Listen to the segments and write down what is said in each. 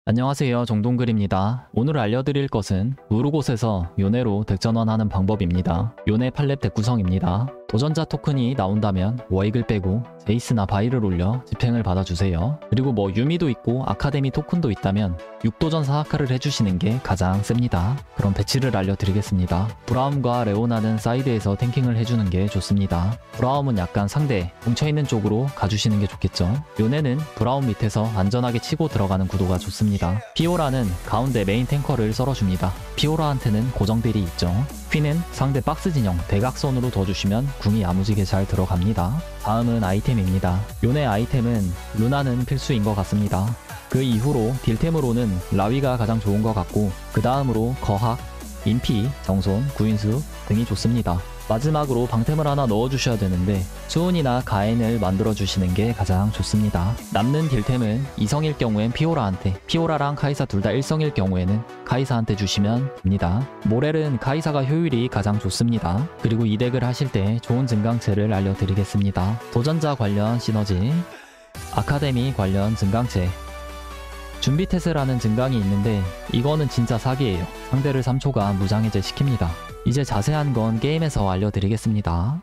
안녕하세요, 정동글입니다. 오늘 알려드릴 것은 우르곳에서 요네로 덱전환하는 방법입니다. 요네 8렙 덱 구성입니다. 도전자 토큰이 나온다면 워익을 빼고 제이스나 바이를 올려 집행을 받아주세요. 그리고 뭐 유미도 있고 아카데미 토큰도 있다면 6도전 사하카를 해주시는 게 가장 셉니다. 그럼 배치를 알려드리겠습니다. 브라움과 레오나는 사이드에서 탱킹을 해주는 게 좋습니다. 브라움은 약간 상대 뭉쳐있는 쪽으로 가주시는 게 좋겠죠. 요네는 브라움 밑에서 안전하게 치고 들어가는 구도가 좋습니다. 피오라는 가운데 메인 탱커를 썰어줍니다. 피오라한테는 고정딜이 있죠. 퀸은 상대 박스 진영 대각선으로 둬주시면 궁이 야무지게 잘 들어갑니다. 다음은 아이템입니다. 요네 아이템은 루나는 필수인 것 같습니다. 그 이후로 딜템으로는 라위가 가장 좋은 것 같고 그 다음으로 거학, 인피, 정손, 구인수 등이 좋습니다. 마지막으로 방템을 하나 넣어주셔야 되는데 수은이나 가엔을 만들어주시는 게 가장 좋습니다. 남는 딜템은 2성일 경우엔 피오라한테, 피오라랑 카이사 둘 다 1성일 경우에는 카이사한테 주시면 됩니다. 모렐은 카이사가 효율이 가장 좋습니다. 그리고 이 덱을 하실 때 좋은 증강체를 알려드리겠습니다. 도전자 관련 시너지, 아카데미 관련 증강체, 준비태세라는 증강이 있는데 이거는 진짜 사기예요. 상대를 3초간 무장해제 시킵니다. 이제 자세한 건 게임에서 알려드리겠습니다.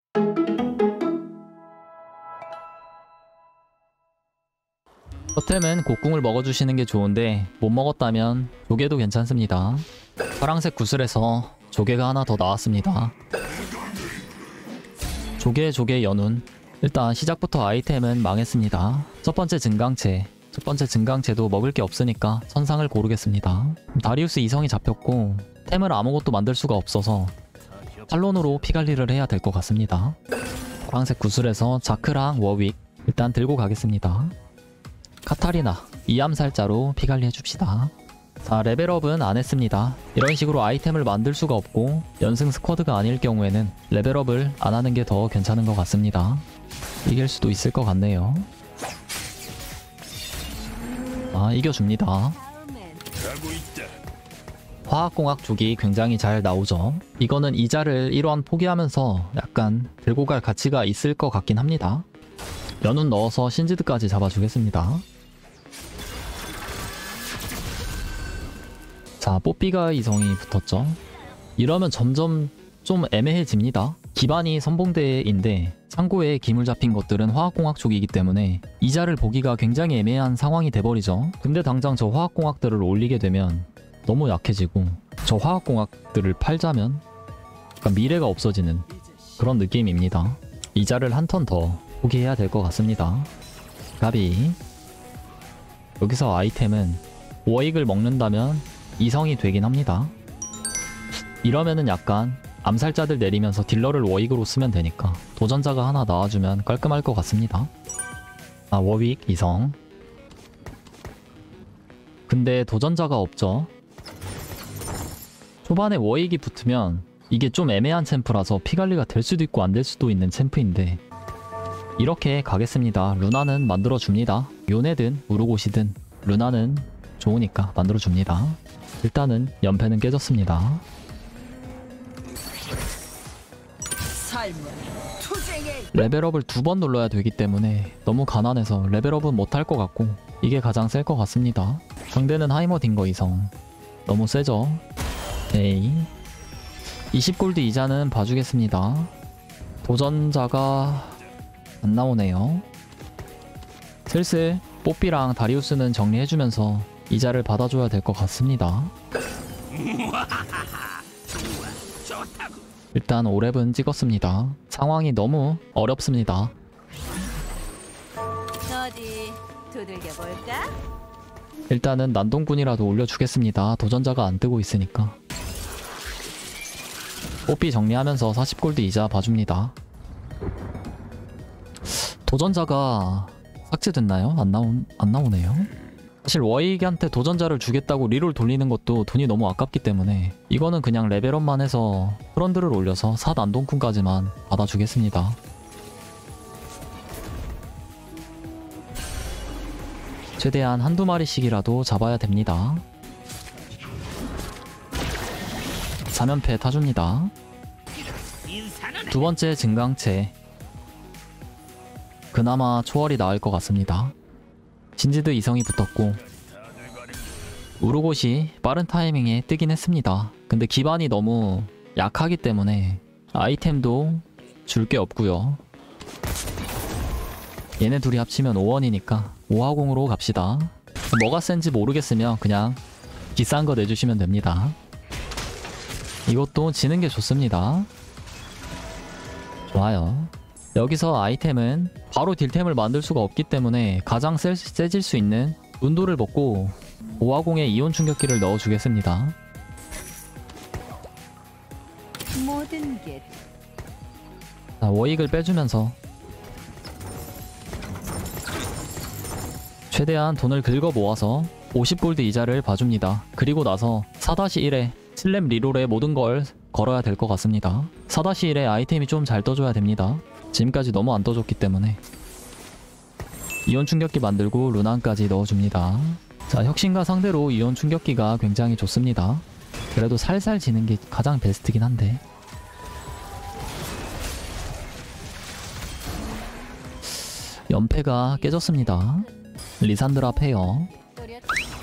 첫템은 곡궁을 먹어주시는 게 좋은데 못 먹었다면 조개도 괜찮습니다. 파랑색 구슬에서 조개가 하나 더 나왔습니다. 조개 연운. 일단 시작부터 아이템은 망했습니다. 첫 번째 증강체도 먹을 게 없으니까 천상을 고르겠습니다. 다리우스 2성이 잡혔고 템을 아무것도 만들 수가 없어서 탈론으로 피관리를 해야 될 것 같습니다. 파란색 구슬에서 자크랑 워윅 일단 들고 가겠습니다. 카타리나 2암살자로 피관리 해줍시다. 자, 레벨업은 안 했습니다. 이런 식으로 아이템을 만들 수가 없고 연승 스쿼드가 아닐 경우에는 레벨업을 안 하는 게 더 괜찮은 것 같습니다. 이길 수도 있을 것 같네요. 이겨줍니다. 화학공학 쪽이 굉장히 잘 나오죠. 이거는 이자를 1원 포기하면서 약간 들고 갈 가치가 있을 것 같긴 합니다. 연운 넣어서 신지드까지 잡아주겠습니다. 자, 뽀삐가 이성이 붙었죠. 이러면 점점 좀 애매해집니다. 기반이 선봉대인데 창고에 기물 잡힌 것들은 화학공학 쪽이기 때문에 이자를 보기가 굉장히 애매한 상황이 돼버리죠. 근데 당장 저 화학공학들을 올리게 되면 너무 약해지고 저 화학공학들을 팔자면 약간 미래가 없어지는 그런 느낌입니다. 이자를 한 턴 더 포기해야 될 것 같습니다. 가비. 여기서 아이템은 워익을 먹는다면 2성이 되긴 합니다. 이러면은 약간 암살자들 내리면서 딜러를 워익으로 쓰면 되니까 도전자가 하나 나와주면 깔끔할 것 같습니다. 워윅 2성. 근데 도전자가 없죠. 초반에 워익이 붙으면 이게 좀 애매한 챔프라서 피관리가 될 수도 있고 안 될 수도 있는 챔프인데 이렇게 가겠습니다. 루나는 만들어줍니다. 요네든 우르곳이든 루나는 좋으니까 만들어줍니다. 일단은 연패는 깨졌습니다. 레벨업을 2번 눌러야 되기 때문에 너무 가난해서 레벨업은 못할 것 같고 이게 가장 셀 것 같습니다. 상대는 하이머딩거 2성. 너무 세죠? 에이. 20골드 이자는 봐주겠습니다. 도전자가 안 나오네요. 슬슬 뽀삐랑 다리우스는 정리해주면서 이자를 받아줘야 될 것 같습니다. 일단 5렙은 찍었습니다. 상황이 너무 어렵습니다. 어디 두들겨볼까? 일단은 난동꾼이라도 올려주겠습니다. 도전자가 안 뜨고 있으니까. 뽀삐 정리하면서 40골드 이자 봐줍니다. 도전자가 삭제됐나요? 안 나오네요. 사실 워익한테 도전자를 주겠다고 리롤 돌리는 것도 돈이 너무 아깝기 때문에 이거는 그냥 레벨업만 해서 프런드를 올려서 4난동꾼까지만 받아주겠습니다. 최대한 한두 마리씩이라도 잡아야 됩니다. 3연패 타줍니다. 두 번째 증강체. 그나마 초월이 나을 것 같습니다. 신지드 이성이 붙었고 우르곳이 빠른 타이밍에 뜨긴 했습니다. 근데 기반이 너무 약하기 때문에 아이템도 줄 게 없고요. 얘네 둘이 합치면 5원이니까 5화공으로 갑시다. 뭐가 센지 모르겠으면 그냥 비싼 거 내주시면 됩니다. 이것도 지는 게 좋습니다. 좋아요. 여기서 아이템은 바로 딜템을 만들 수가 없기 때문에 가장 세질 수 있는 운도를 먹고 5화공에 이온 충격기를 넣어주겠습니다. 모든 게 자, 워익을 빼주면서 최대한 돈을 긁어 모아서 50골드 이자를 봐줍니다. 그리고 나서 4-1에 7렙 리롤에 모든 걸 걸어야 될 것 같습니다. 4-1에 아이템이 좀 잘 떠줘야 됩니다. 지금까지 너무 안 떠줬기 때문에 이온 충격기 만들고 루난까지 넣어줍니다. 자, 혁신과 상대로 이온 충격기가 굉장히 좋습니다. 그래도 살살 지는 게 가장 베스트긴 한데 연패가 깨졌습니다. 리산드라 페어 또렷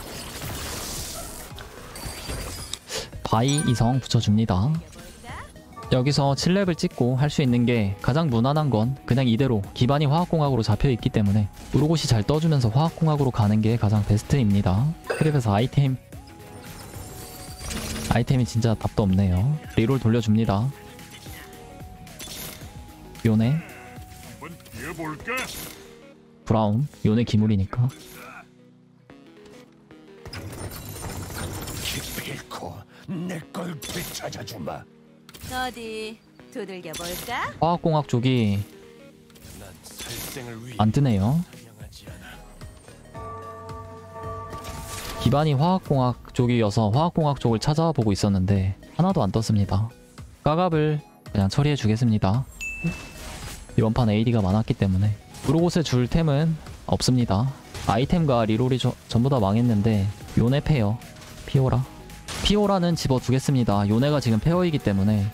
바이 이성 붙여줍니다. 여기서 7렙을 찍고 할 수 있는 게 가장 무난한 건 그냥 이대로 기반이 화학공학으로 잡혀있기 때문에 우르곳이 잘 떠주면서 화학공학으로 가는 게 가장 베스트입니다. 그래서 아이템이 진짜 답도 없네요. 리롤 돌려줍니다. 요네 한번 뛰어볼까? 브라운 요네 기물이니까 기필코 내 걸 되찾아주마. 어디 두들겨 볼까? 화학공학 쪽이 난 살생을 위해 안 뜨네요. 명하지 않아. 기반이 화학공학 쪽이어서 화학공학 쪽을 찾아보고 있었는데 하나도 안 떴습니다. 까갑을 그냥 처리해 주겠습니다. 이번 판 AD가 많았기 때문에 우르곳에 줄 템은 없습니다. 아이템과 리롤이 전부 다 망했는데 요네 페어 피오라는 집어두겠습니다. 요네가 지금 페어이기 때문에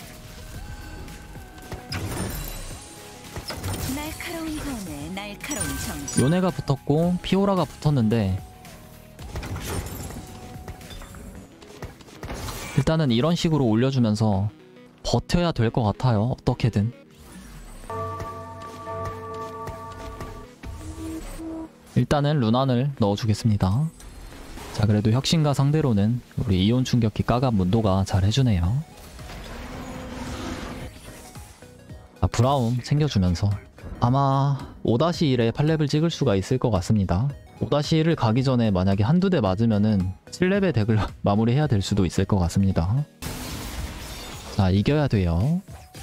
날카로운 검에 날카로운 정신. 요네가 붙었고 피오라가 붙었는데 일단은 이런 식으로 올려주면서 버텨야 될 것 같아요. 어떻게든 일단은 루난을 넣어주겠습니다. 자, 그래도 혁신과 상대로는 우리 이온 충격기 까갑 문도가 잘 해주네요. 자, 브라움 챙겨주면서 아마 5-1에 8렙을 찍을 수가 있을 것 같습니다. 5-1을 가기 전에 만약에 한두 대 맞으면은 7렙의 덱을 마무리해야 될 수도 있을 것 같습니다. 자, 이겨야 돼요.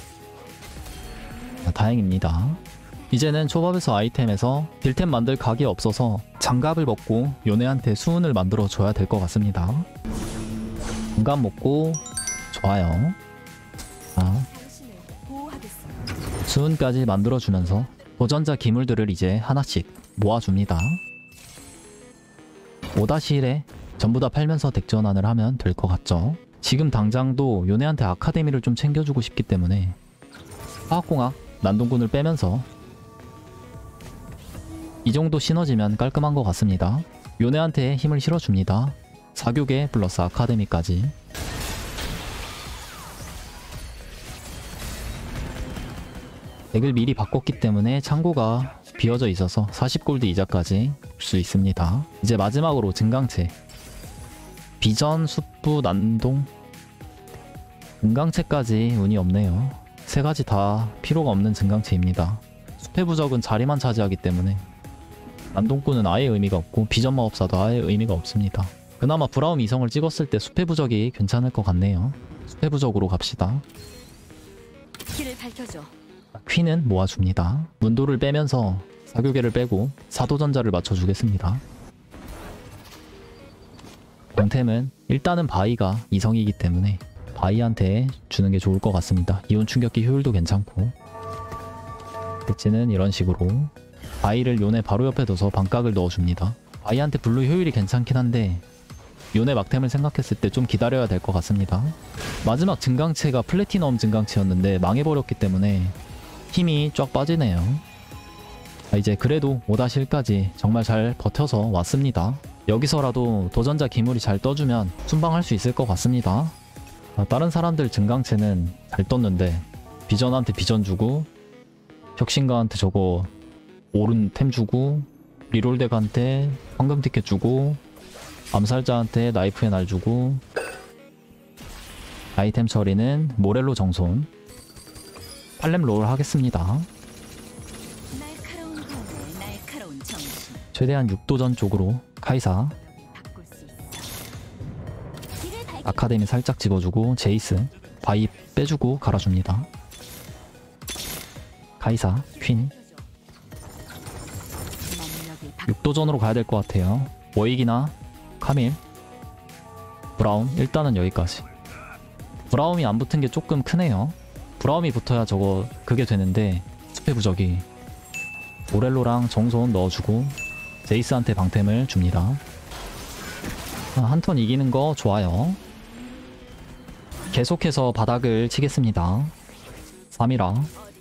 자, 다행입니다. 이제는 초밥에서 아이템에서 딜템 만들 각이 없어서 장갑을 먹고 요네한테 수은을 만들어 줘야 될 것 같습니다. 장갑 먹고 좋아요. 자, 당신을 보호하겠습니다. 수은까지 만들어 주면서 도전자 기물들을 이제 하나씩 모아줍니다. 5-1에 전부 다 팔면서 덱 전환을 하면 될 것 같죠. 지금 당장도 요네한테 아카데미를 좀 챙겨주고 싶기 때문에 화학공학 난동꾼을 빼면서 이 정도 시너지면 깔끔한 것 같습니다. 요네한테 힘을 실어줍니다. 사교계 플러스 아카데미까지. 덱을 미리 바꿨기 때문에 창고가 비어져 있어서 40골드 이자까지 줄 수 있습니다. 이제 마지막으로 증강체. 비전, 숙부, 난동. 증강체까지 운이 없네요. 세 가지 다 필요가 없는 증강체입니다. 숲의 부적은 자리만 차지하기 때문에 난동꾼은 아예 의미가 없고 비전 마법사도 아예 의미가 없습니다. 그나마 브라움 이성을 찍었을 때 숲의 부적이 괜찮을 것 같네요. 숲의 부적으로 갑시다. 길을 밝혀줘. 퀸은 모아줍니다. 문도를 빼면서 사교계를 빼고 사도전자를 맞춰주겠습니다. 방템은 일단은 바이가 이성이기 때문에 바이한테 주는 게 좋을 것 같습니다. 이온 충격기 효율도 괜찮고. 배치는 이런 식으로 바이를 요네 바로 옆에 둬서 반각을 넣어줍니다. 바이한테 블루 효율이 괜찮긴 한데 요네 막템을 생각했을 때 좀 기다려야 될 것 같습니다. 마지막 증강체가 플래티넘 증강체였는데 망해버렸기 때문에 힘이 쫙 빠지네요. 자, 이제 그래도 5-1까지 정말 잘 버텨서 왔습니다. 여기서라도 도전자 기물이 잘 떠주면 순방할 수 있을 것 같습니다. 다른 사람들 증강체는 잘 떴는데 비전한테 비전 주고 혁신가한테 저거 오른 템 주고 리롤덱한테 황금 티켓 주고 암살자한테 나이프의 날 주고 아이템 처리는 모렐로 정손 팔렘 롤 하겠습니다. 날카로운 검에 날카로운 정신. 최대한 6도전 쪽으로 카이사 바꿀 수 있어. 길을 밝혀. 아카데미 살짝 집어주고 제이스 바이 빼주고 갈아줍니다. 카이사 퀸 능력을 6도전으로 가야 될 것 같아요. 워익이나 카밀 브라움 일단은 여기까지. 브라움이 안 붙은 게 조금 크네요. 브라움이 붙어야 저거 그게 되는데 스페 부적이. 모렐로랑 정손 넣어주고 제이스한테 방템을 줍니다. 한 턴 이기는 거 좋아요. 계속해서 바닥을 치겠습니다. 3이라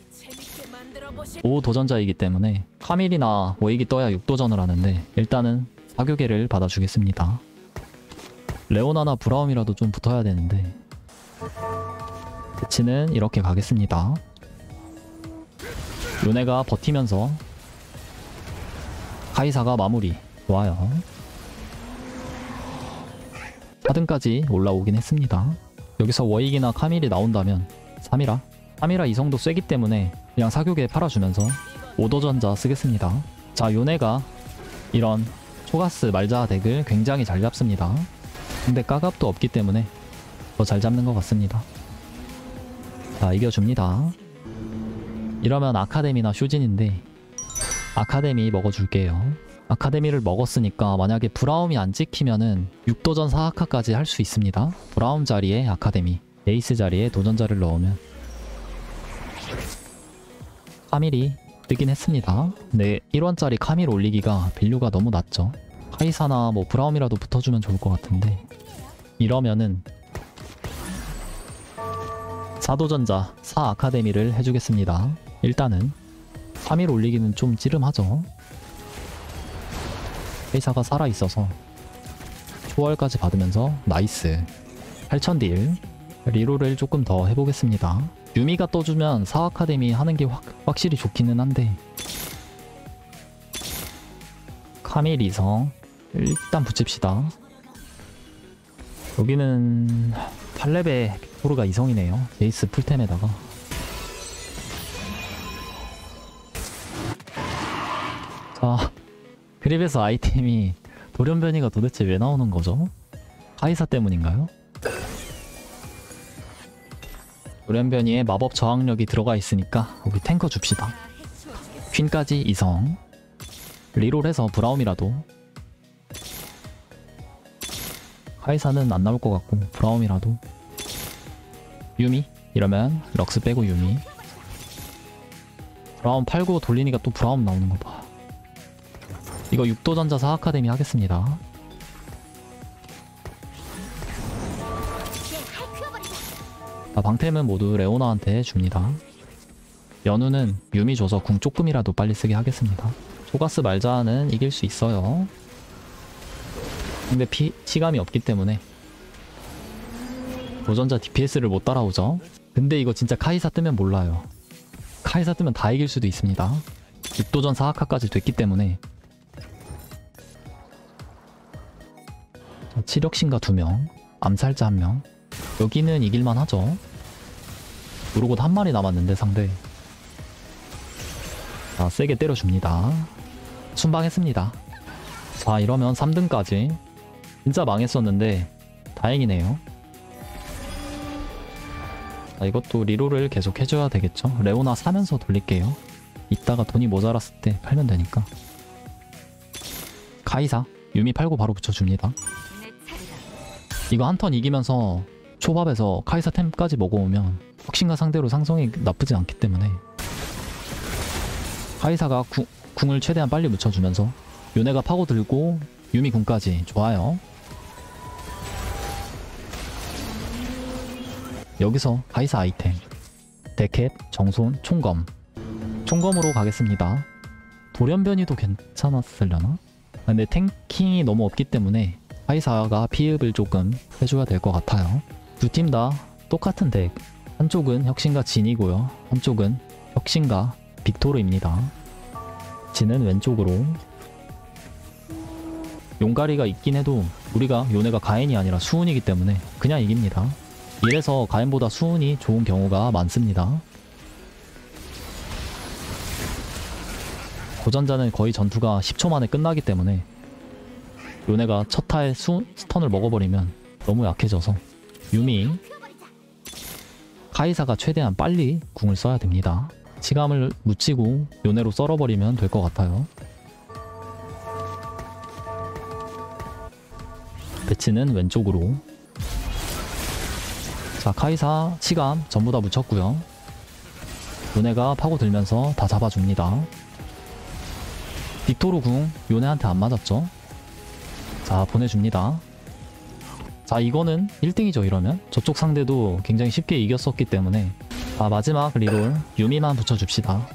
5 도전자이기 때문에 카밀이나 워익이 떠야 6도전을 하는데 일단은 사교계를 받아주겠습니다. 레오나나 브라움이라도 좀 붙어야 되는데 배치는 이렇게 가겠습니다. 요네가 버티면서 카이사가 마무리. 좋아요. 4등까지 올라오긴 했습니다. 여기서 워익이나 카밀이 나온다면 3이라 이성도 쎄기 때문에 그냥 사교계 팔아주면서 5도전자 쓰겠습니다. 자, 요네가 이런 초가스 말자 덱을 굉장히 잘 잡습니다. 근데 까갑도 없기 때문에 더 잘 잡는 것 같습니다. 자, 이겨줍니다. 이러면 아카데미나 쇼진인데 아카데미 먹어줄게요. 아카데미를 먹었으니까 만약에 브라움이 안 찍히면은 6도전 4아카까지 할 수 있습니다. 브라움 자리에 아카데미, 에이스 자리에 도전자를 넣으면 카밀이 뜨긴 했습니다. 근데 1원짜리 카밀 올리기가 밸류가 너무 낮죠. 카이사나 뭐 브라움이라도 붙어주면 좋을 것 같은데 이러면은 4도전자 4아카데미를 해주겠습니다. 일단은 3일 올리기는 좀 찌름하죠. 카이사가 살아있어서 초월까지 받으면서 나이스 8000딜 리롤을 조금 더 해보겠습니다. 유미가 떠주면 4아카데미 하는 게 확실히 좋기는 한데 카밀 이성 일단 붙입시다. 여기는 8레벨 토르가 이성이네요. 베이스 풀템에다가 자, 그립에서 아이템이 돌연변이가 도대체 왜 나오는 거죠? 카이사 때문인가요? 돌연변이에 마법 저항력이 들어가 있으니까 우리 탱커 줍시다. 퀸까지 이성 리롤해서 브라움이라도 카이사는 안 나올 것 같고 브라움이라도 유미 이러면 럭스 빼고 유미 브라움 팔고 돌리니까 또 브라움 나오는 거 봐. 이거 6도전자 4아카데미 하겠습니다. 방템은 모두 레오나한테 줍니다. 연우는 유미 줘서 궁 조금이라도 빨리 쓰게 하겠습니다. 초가스 말자는 이길 수 있어요. 근데 치감이 없기 때문에 도전자 DPS를 못 따라오죠. 근데 이거 진짜 카이사 뜨면 몰라요. 카이사 뜨면 다 이길 수도 있습니다. 6도전 4아카까지 됐기 때문에 치력신가 2명 암살자 1명 여기는 이길만 하죠. 누르고 한 마리 남았는데 상대 자 세게 때려줍니다. 순방했습니다. 자 이러면 3등까지 진짜 망했었는데 다행이네요. 자, 이것도 리롤을 계속 해줘야 되겠죠. 레오나 사면서 돌릴게요. 이따가 돈이 모자랐을 때 팔면 되니까. 카이사 유미 팔고 바로 붙여줍니다. 이거 한 턴 이기면서 초밥에서 카이사 템까지 먹어오면 혁신가 상대로 상성이 나쁘지 않기 때문에 카이사가 궁을 최대한 빨리 묻혀주면서 요네가 파고들고 유미 궁까지 좋아요. 여기서 카이사 아이템 데캡, 정손, 총검 총검으로 가겠습니다. 돌연변이도 괜찮았으려나? 근데 탱킹이 너무 없기 때문에 카이사가 피흡을 조금 해줘야 될 것 같아요. 두 팀 다 똑같은 덱. 한쪽은 혁신과 진이고요. 한쪽은 혁신과 빅토르입니다. 진은 왼쪽으로. 용가리가 있긴 해도 우리가 요네가 가엔이 아니라 수운이기 때문에 그냥 이깁니다. 이래서 가엔보다 수운이 좋은 경우가 많습니다. 고전자는 거의 전투가 10초 만에 끝나기 때문에 요네가 첫 타에 스턴을 먹어버리면 너무 약해져서 유미 카이사가 최대한 빨리 궁을 써야 됩니다. 시감을 묻히고 요네로 썰어버리면 될 것 같아요. 배치는 왼쪽으로. 자, 카이사 시감 전부 다 묻혔고요. 요네가 파고들면서 다 잡아줍니다. 빅토르 궁 요네한테 안 맞았죠? 자, 보내줍니다. 자, 이거는 1등이죠. 이러면 저쪽 상대도 굉장히 쉽게 이겼었기 때문에. 자, 마지막 리롤 유미만 붙여줍시다.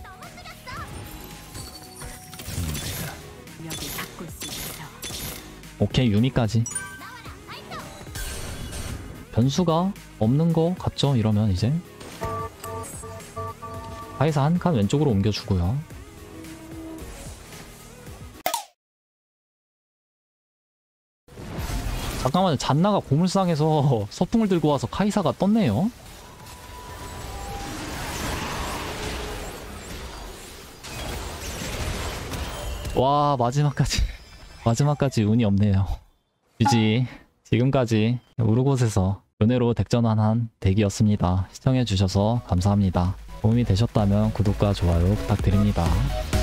오케이, 유미까지. 변수가 없는 거 같죠? 이러면 이제 카이사 한 칸 왼쪽으로 옮겨주고요. 잠깐만요. 잔나가 고물상에서 서풍을 들고 와서 카이사가 떴네요. 와, 마지막까지 운이 없네요. GG. 지금까지 우르곳에서 요네로 덱전환한 덱이었습니다. 시청해주셔서 감사합니다. 도움이 되셨다면 구독과 좋아요 부탁드립니다.